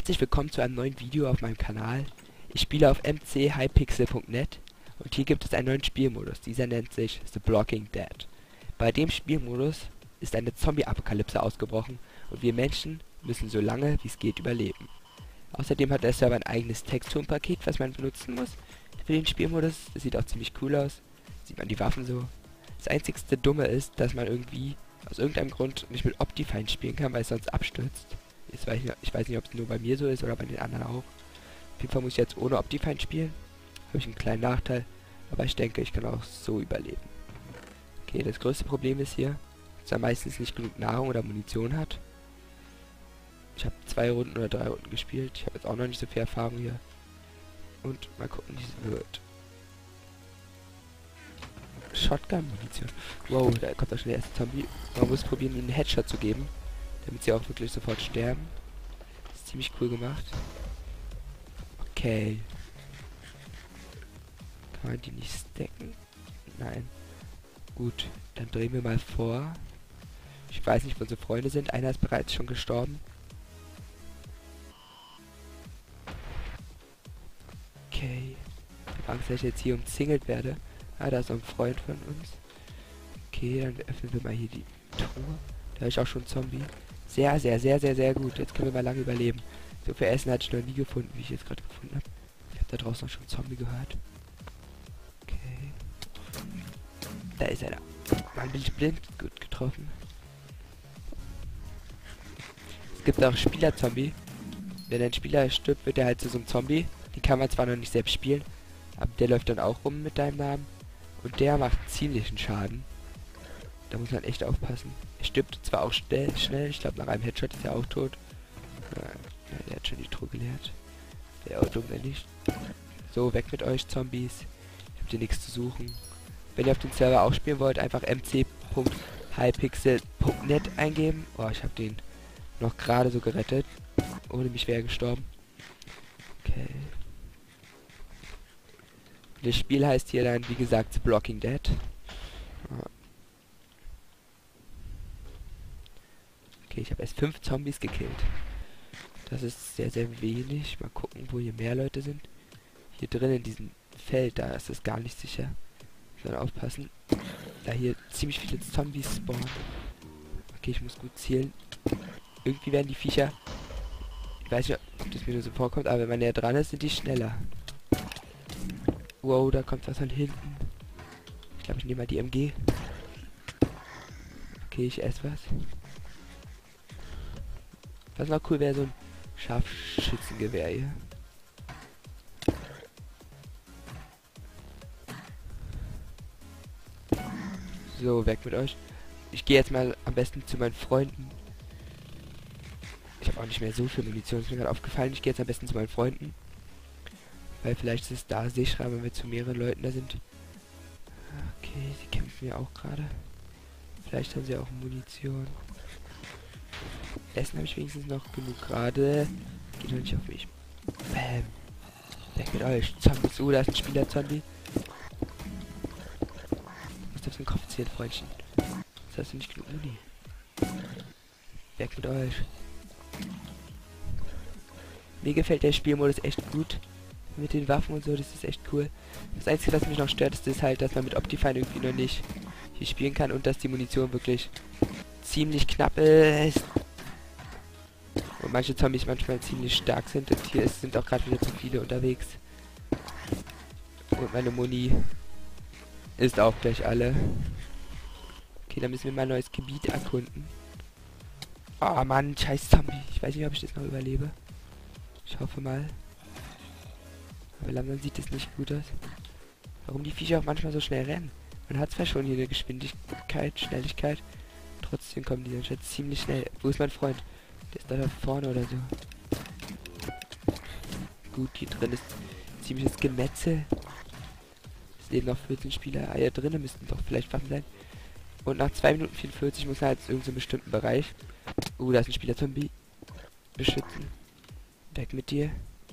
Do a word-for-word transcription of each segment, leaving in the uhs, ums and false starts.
Herzlich willkommen zu einem neuen Video auf meinem Kanal. Ich spiele auf m c hypixel punkt net und hier gibt es einen neuen Spielmodus. Dieser nennt sich The Blocking Dead. Bei dem Spielmodus ist eine Zombie-Apokalypse ausgebrochen und wir Menschen müssen so lange wie es geht überleben. Außerdem hat der Server ein eigenes Texturenpaket, was man benutzen muss für den Spielmodus. Das sieht auch ziemlich cool aus. Sieht man die Waffen so. Das einzigste Dumme ist, dass man irgendwie aus irgendeinem Grund nicht mit Optifine spielen kann, weil es sonst abstürzt. Ich weiß nicht, ich weiß nicht, ob es nur bei mir so ist oder bei den anderen auch. Auf jeden Fall muss ich jetzt ohne Optifine spielen. Habe ich einen kleinen Nachteil, aber ich denke, ich kann auch so überleben. Okay, das größte Problem ist hier, dass er meistens nicht genug Nahrung oder Munition hat. Ich habe zwei Runden oder drei Runden gespielt. Ich habe jetzt auch noch nicht so viel Erfahrung hier. Und mal gucken, wie es wird. Shotgun-Munition. Wow, da kommt auch schon der erste Zombie. Man muss probieren, ihnen einen Headshot zu geben, damit sie auch wirklich sofort sterben. Das ist ziemlich cool gemacht. Okay. Kann man die nicht stacken? Nein. Gut, dann drehen wir mal vor. Ich weiß nicht, wo unsere Freunde sind. Einer ist bereits schon gestorben. Okay. Ich habe Angst, dass ich jetzt hier umzingelt werde. Ah, da ist so ein Freund von uns. Okay, dann öffnen wir mal hier die Truhe. Da habe ich auch schon Zombie. Sehr, sehr, sehr, sehr, sehr gut. Jetzt können wir mal lange überleben. So viel Essen hatte ich noch nie gefunden, wie ich jetzt gerade gefunden habe. Ich habe da draußen auch schon Zombie gehört. Okay. Da ist er da. Mann, bin ich blind. Gut getroffen. Es gibt auch Spieler-Zombie. Wenn ein Spieler stirbt, wird er halt zu so einem Zombie. Den kann man zwar noch nicht selbst spielen, aber der läuft dann auch rum mit deinem Namen. Und der macht ziemlichen Schaden. Da muss man echt aufpassen. Er stirbt zwar auch schnell, schnell. Ich glaube, nach einem Headshot ist er auch tot. Ja, ja, der hat schon die Truhe geleert. Der Auto nicht. So, weg mit euch, Zombies. Ich hab hier nichts zu suchen. Wenn ihr auf den Server auch spielen wollt, einfach m c punkt hypixel punkt net eingeben. Oh, ich habe den noch gerade so gerettet. Ohne mich wäre er gestorben. Okay. Das Spiel heißt hier dann, wie gesagt, The Blocking Dead. Okay, ich habe erst fünf Zombies gekillt. Das ist sehr, sehr wenig. Mal gucken, wo hier mehr Leute sind. Hier drin in diesem Feld, da ist es gar nicht sicher. Ich soll aufpassen, da hier ziemlich viele Zombies spawnen. Okay, ich muss gut zielen. Irgendwie werden die Viecher... Ich weiß nicht, ob das mir nur so vorkommt, aber wenn man näher dran ist, sind die schneller. Wow, da kommt was von hinten. Ich glaube, ich nehme mal die M G. Okay, ich esse was. Was noch cool wäre, so ein Scharfschützengewehr hier. So, weg mit euch. Ich gehe jetzt mal am besten zu meinen Freunden. Ich habe auch nicht mehr so viel Munition, ist mir gerade aufgefallen. Ich gehe jetzt am besten zu meinen Freunden. Weil vielleicht ist es da sicherer, wenn wir zu mehreren Leuten da sind. Okay, sie kämpfen ja auch gerade. Vielleicht haben sie auch Munition. Essen habe ich wenigstens noch genug gerade. Geht doch nicht auf mich. Bam. Weg mit euch. Zombies. Oh, da ist ein Spieler-Zombie. Du musst auf den Kopf zählen, Freundchen. Das hast du nicht genug Muni. Weg mit euch. Mir gefällt der Spielmodus echt gut. Mit den Waffen und so, das ist echt cool. Das Einzige, was mich noch stört, ist, ist halt, dass man mit Optifine irgendwie noch nicht hier spielen kann und dass die Munition wirklich ziemlich knapp ist. Und manche Zombies manchmal ziemlich stark sind. Und hier ist, sind auch gerade wieder zu viele unterwegs. Und meine Muni ist auch gleich alle. Okay, dann müssen wir mal ein neues Gebiet erkunden. Oh Mann, scheiß Zombie. Ich weiß nicht, ob ich das noch überlebe. Ich hoffe mal. Aber langsam sieht es nicht gut aus. Warum die Viecher auch manchmal so schnell rennen. Man hat zwar schon hier eine Geschwindigkeit, Schnelligkeit. Trotzdem kommen die dann schon ziemlich schnell. Wo ist mein Freund? Der ist da, da vorne oder so. Gut, hier drin ist ziemliches Gemetzel. Es leben noch vierzehn Spieler. Ah, hier drinnen müssten doch vielleicht Waffen sein. Und nach zwei Minuten vierundvierzig muss er halt in irgendeinem bestimmten Bereich. Uh, da ist ein Spieler-Zombie. Beschützen. Weg mit dir.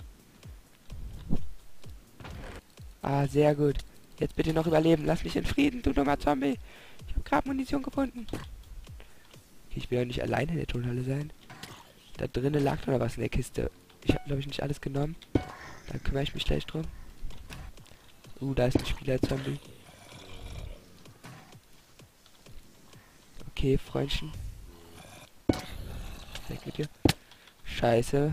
Ah, sehr gut. Jetzt bitte noch überleben. Lass mich in Frieden, du dummer Zombie. Ich habe gerade Munition gefunden. Okay, ich will ja nicht alleine in der Turnhalle sein. Da drinnen lag noch was in der Kiste. Ich habe, glaube ich, nicht alles genommen. Da kümmere ich mich gleich drum. Uh, da ist ein Spieler-Zombie. Okay, Freundchen. Weg mit dir. Scheiße.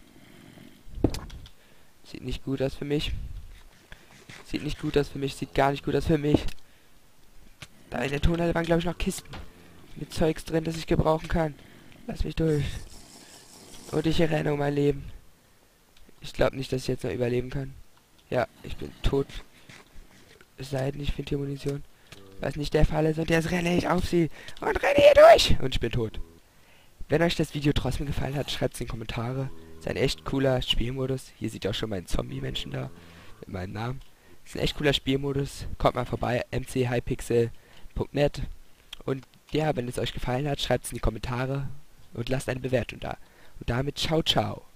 Sieht nicht gut aus für mich. Sieht nicht gut aus für mich. Sieht gar nicht gut aus für mich. Da in der Tonhalle waren, glaube ich, noch Kisten. Mit Zeugs drin, das ich gebrauchen kann. Lass mich durch. Und ich renne um mein Leben. Ich glaube nicht, dass ich jetzt noch überleben kann. Ja, ich bin tot. Es sei denn, ich finde hier Munition. Was nicht der Fall ist. Und jetzt renne ich auf sie. Und renne hier durch. Und ich bin tot. Wenn euch das Video trotzdem gefallen hat, schreibt es in die Kommentare. Ist ein echt cooler Spielmodus. Hier sieht ihr auch schon meinen Zombie-Menschen da. Mit meinem Namen. Ist ein echt cooler Spielmodus. Kommt mal vorbei. m c hypixel punkt net. Und ja, wenn es euch gefallen hat, schreibt es in die Kommentare. Und lasst eine Bewertung da. Und damit ciao, ciao.